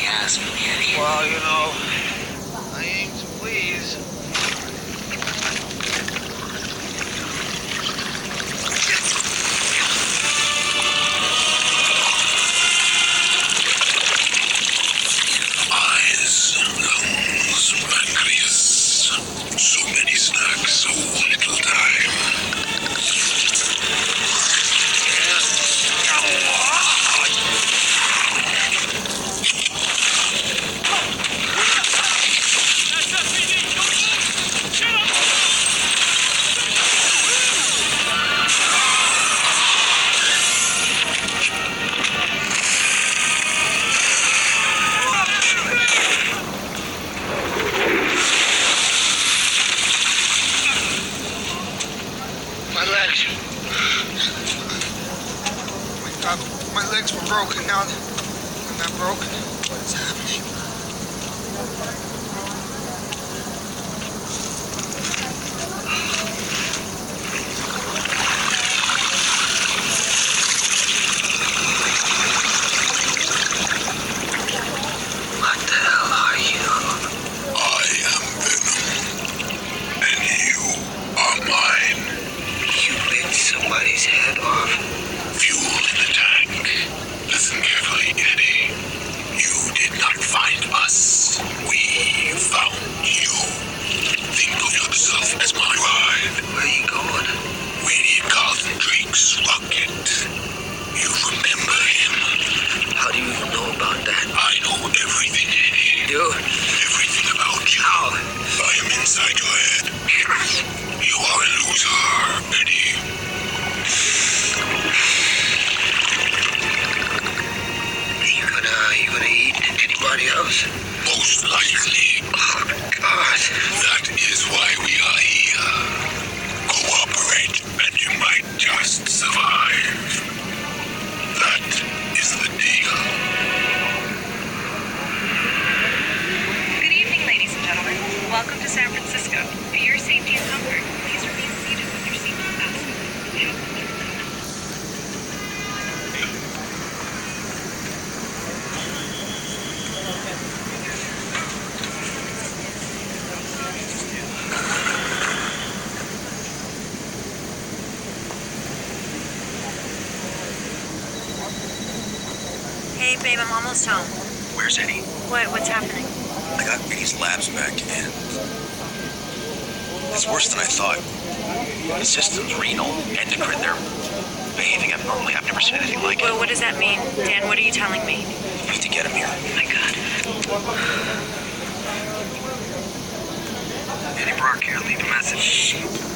ask me, Eddie? Well, you know, I aim to please. Eyes, lungs, pancreas. So many snacks, so little time. My legs. My legs were broken. Now they're not broken. What's happening? What the hell are you? I am Venom, and you are mine. You bit somebody's head off. Fuel in the tank. Listen carefully, Eddie. You did not find us. We found you. Think of yourself as my ride. Where are you going? We need Carlton Drake's rocket. You remember him? How do you even know about that? I know everything, Eddie. You? Everything about you. How? I am inside your head. You are a loser, Eddie. You gonna eat anybody else? Most likely. Oh, God. That is why we are here. Cooperate, and you might just survive. That is the deal. Good evening, ladies and gentlemen. Welcome to San Francisco. For your safety and comfort, please remain seated with your seatbelt fastened. Hey, babe, I'm almost home. Where's Eddie? What's happening? I got Eddie's labs back, and it's worse than I thought. The systems, renal, endocrine, they're behaving abnormally. I've never seen anything like it. What does that mean? Dan, what are you telling me? You need to get him here. Oh, my God. Eddie Brock here. Leave a message.